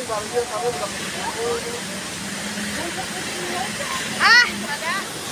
Ah, ada.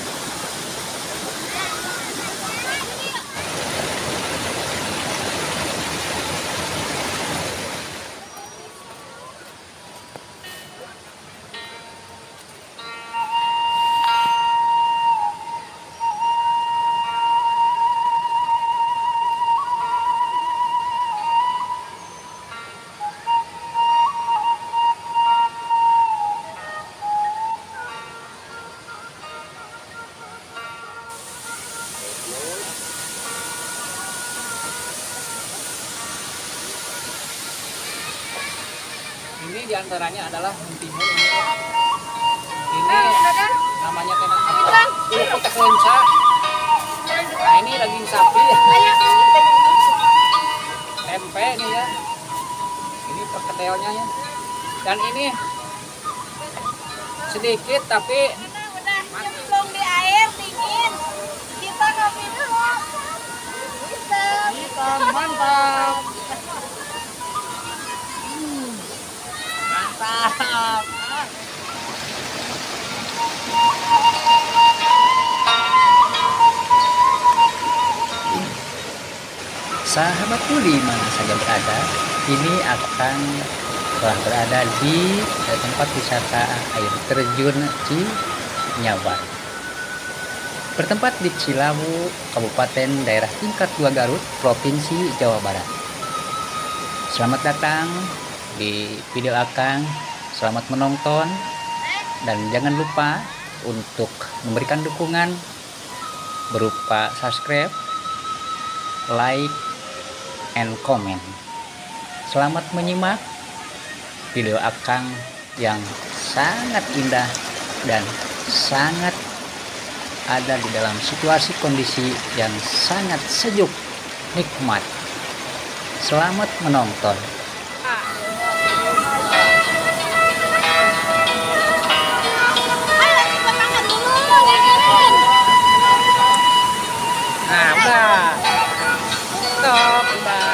Ini diantaranya adalah mentimun ini namanya kena apa? Ini kotak lenca. Nah ini daging sapi, tempe nih ya. Ini perkedelnya ya. Dan ini sedikit tapi Udah nyemplung di air dingin. Kita ngopi dulu. Bisa. mantap. Mantap. Sahabatku di mana saja berada, ini akan telah berada di tempat wisata air terjun Cinyawar. Bertempat di Cilawu, Kabupaten Daerah Tingkat 2 Garut, Provinsi Jawa Barat. Selamat datang di video Akang, selamat menonton, dan jangan lupa untuk memberikan dukungan berupa subscribe, like, and comment. Selamat menyimak video Akang yang sangat indah dan sangat ada di dalam situasi kondisi yang sangat sejuk, nikmat. Selamat menonton. Nah udah, stop udah.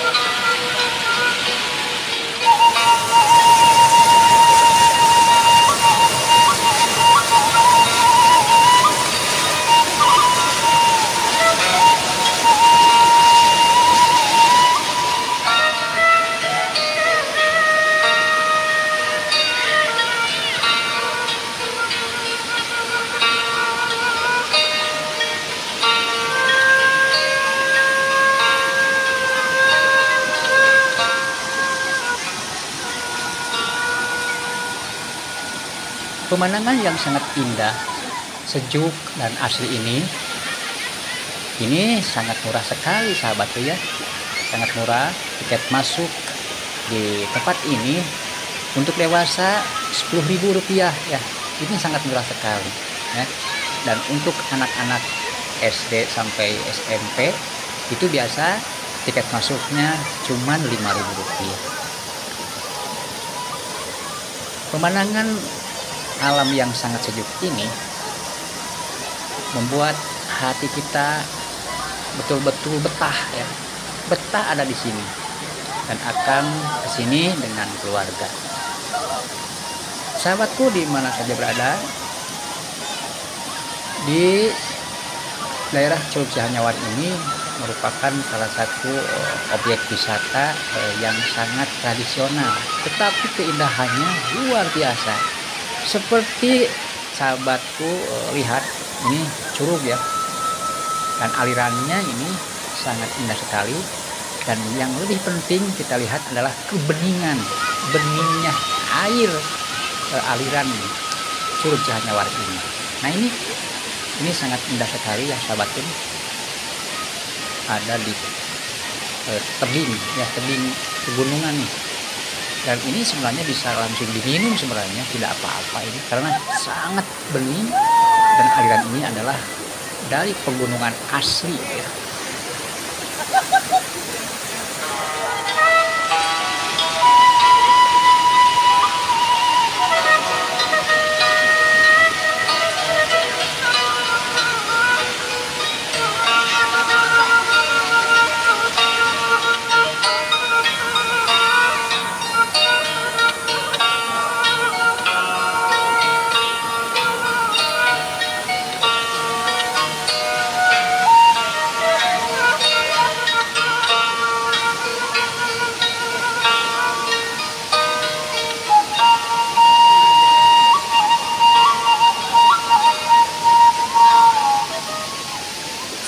Pemandangan yang sangat indah, sejuk, dan asli ini sangat murah sekali sahabatku ya. Sangat murah. Tiket masuk di tempat ini untuk dewasa Rp10.000 ya. Ini sangat murah sekali ya. Dan untuk anak-anak SD sampai SMP itu biasa tiket masuknya cuma Rp5.000. Pemandangan alam yang sangat sejuk ini membuat hati kita betul-betul betah ya. Betah ada di sini. Dan akan ke sini dengan keluarga. Sahabatku di mana saja berada, di daerah Curug Cinyawar ini merupakan salah satu objek wisata yang sangat tradisional, tetapi keindahannya luar biasa. Seperti sahabatku lihat, ini curug ya, dan alirannya ini sangat indah sekali. Dan yang lebih penting kita lihat adalah beningnya air aliran Curug Cinyawar ini. Nah ini sangat indah sekali ya sahabatku. Ada di tebing pegunungan nih. Dan ini sebenarnya bisa langsung diminum sebenarnya, tidak apa-apa ini karena sangat bening. Dan aliran ini adalah dari pegunungan asli ya.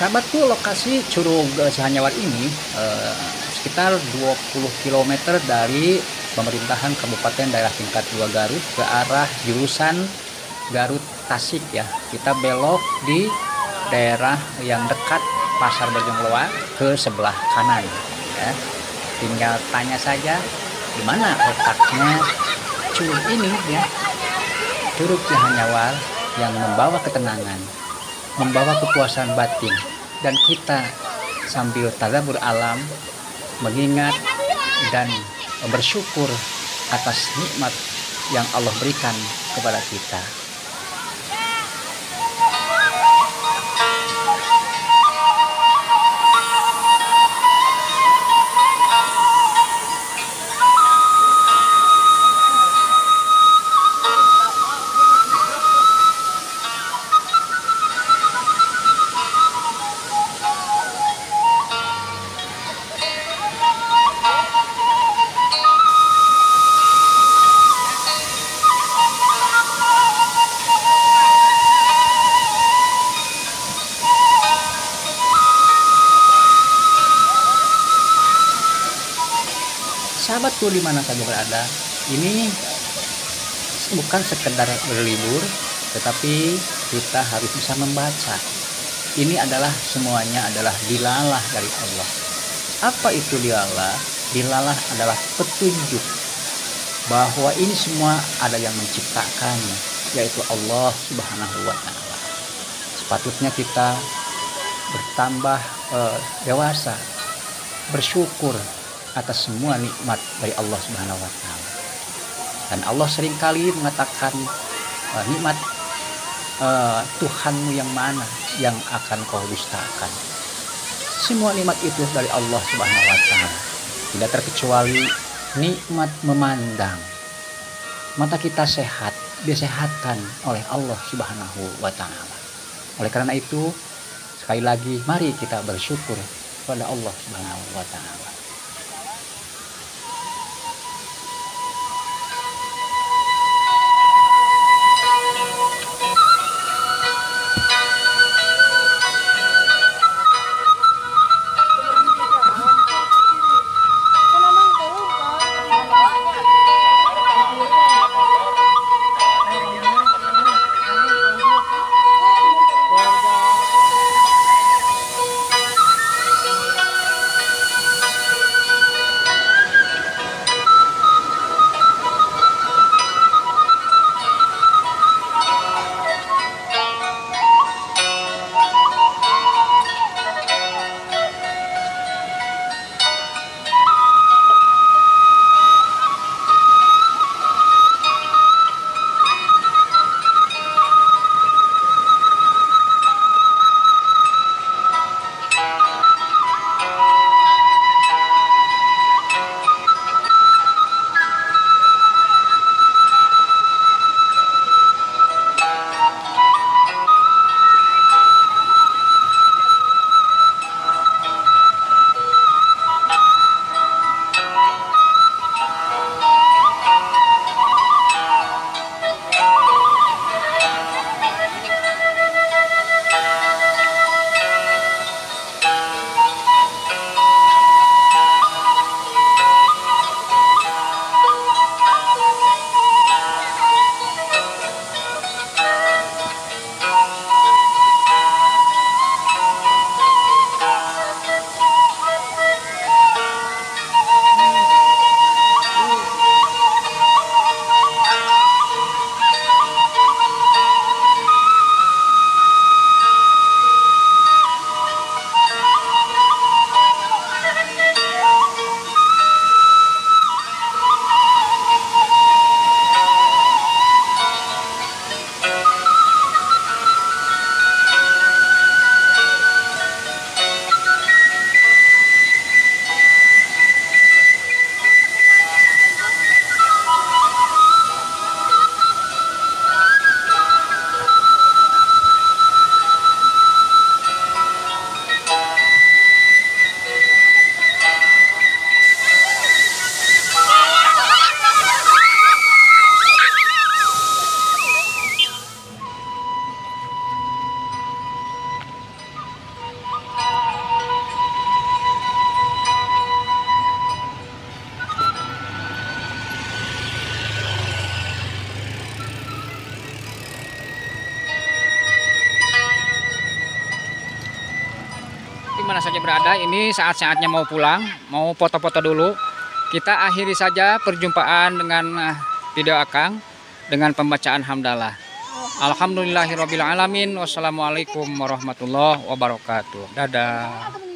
Sahabatku, lokasi Curug Cihanyawar ini sekitar 20 km dari pemerintahan Kabupaten Daerah Tingkat 2 Garut ke arah jurusan Garut Tasik ya. Kita belok di daerah yang dekat Pasar Bojongloa ke sebelah kanan ya. Tinggal tanya saja di mana letaknya curug ini ya. Curug Cihanyawar yang membawa ketenangan, membawa kepuasan batin, dan kita sambil tadabbur alam mengingat dan bersyukur atas nikmat yang Allah berikan kepada kita. Sahabatku dimana saja berada, ini bukan sekedar berlibur, tetapi kita harus bisa membaca. Ini adalah semuanya adalah dilalah dari Allah. Apa itu dilalah? Dilalah adalah petunjuk bahwa ini semua ada yang menciptakannya, yaitu Allah Subhanahu wa Ta'ala. Sepatutnya kita bertambah dewasa, bersyukur atas semua nikmat dari Allah Subhanahu wa Ta'ala. Dan Allah seringkali mengatakan nikmat Tuhanmu yang mana yang akan kau dustakan. Semua nikmat itu dari Allah Subhanahu wa Ta'ala, tidak terkecuali nikmat memandang. Mata kita sehat, disehatkan oleh Allah Subhanahu wa Ta'ala. Oleh karena itu, sekali lagi mari kita bersyukur kepada Allah Subhanahu wa Ta'ala. di mana saja berada, ini saat-saatnya mau pulang, mau foto-foto dulu. Kita akhiri saja perjumpaan dengan video Akang dengan pembacaan hamdalah. Alhamdulillahirabbil alamin. Wassalamualaikum warahmatullahi wabarakatuh. Dadah.